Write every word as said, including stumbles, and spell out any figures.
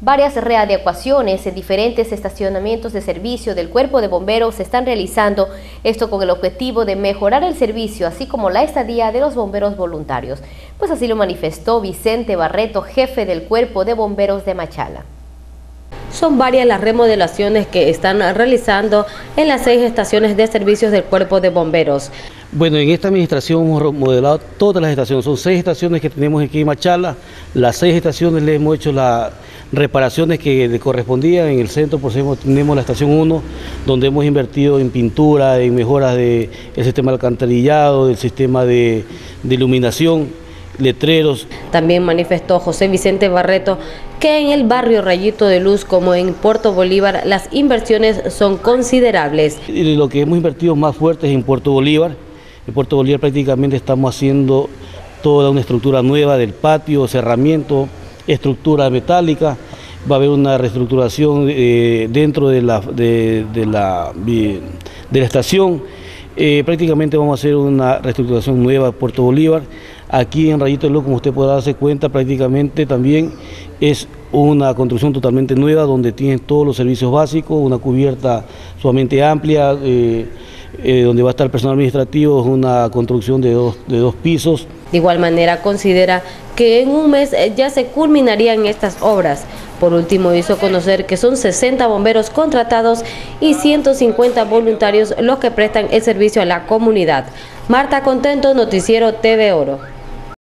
Varias readecuaciones en diferentes estacionamientos de servicio del Cuerpo de Bomberos se están realizando, esto con el objetivo de mejorar el servicio, así como la estadía de los bomberos voluntarios. Pues así lo manifestó Vicente Barreto, jefe del Cuerpo de Bomberos de Machala. Son varias las remodelaciones que están realizando en las seis estaciones de servicios del Cuerpo de Bomberos. Bueno, en esta administración hemos remodelado todas las estaciones, son seis estaciones que tenemos aquí en Machala. Las seis estaciones le hemos hecho las reparaciones que le correspondían. En el centro, por ejemplo, tenemos la estación uno, donde hemos invertido en pintura, en mejoras del sistema de alcantarillado, del sistema de, de iluminación, letreros. También manifestó José Vicente Barreto que en el barrio Rayito de Luz, como en Puerto Bolívar, las inversiones son considerables. Y lo que hemos invertido más fuerte es en Puerto Bolívar. En Puerto Bolívar prácticamente estamos haciendo toda una estructura nueva del patio, cerramiento, estructura metálica. Va a haber una reestructuración eh, dentro de la, de, de la, de la estación. Eh, prácticamente vamos a hacer una reestructuración nueva de Puerto Bolívar. Aquí en Rayito de Luz, como usted podrá darse cuenta, prácticamente también es una construcción totalmente nueva donde tienen todos los servicios básicos, una cubierta sumamente amplia, eh, eh, donde va a estar el personal administrativo, es una construcción de dos, de dos pisos. De igual manera considera que en un mes ya se culminarían estas obras. Por último, hizo conocer que son sesenta bomberos contratados y ciento cincuenta voluntarios los que prestan el servicio a la comunidad. Marta Contento, Noticiero T V Oro.